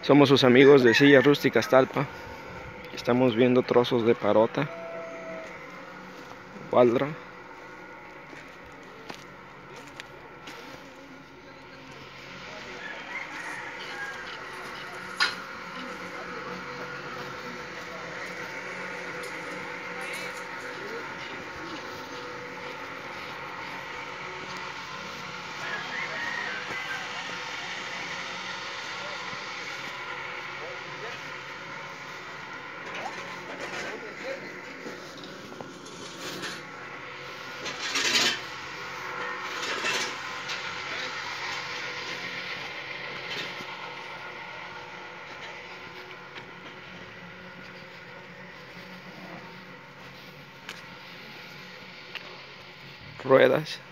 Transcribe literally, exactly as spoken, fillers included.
Somos sus amigos de Sillas Rústicas Talpa. Estamos viendo trozos de parota, Waldra. Ruedas.